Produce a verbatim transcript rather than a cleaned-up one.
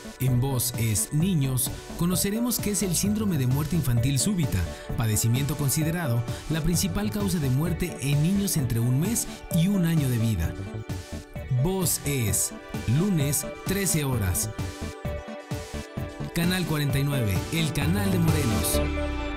En Voz es Niños, conoceremos qué es el síndrome de muerte infantil súbita, padecimiento considerado la principal causa de muerte en niños entre un mes y un año de vida. Voz es lunes, trece horas. Canal cuarenta y nueve, el canal de Morelos.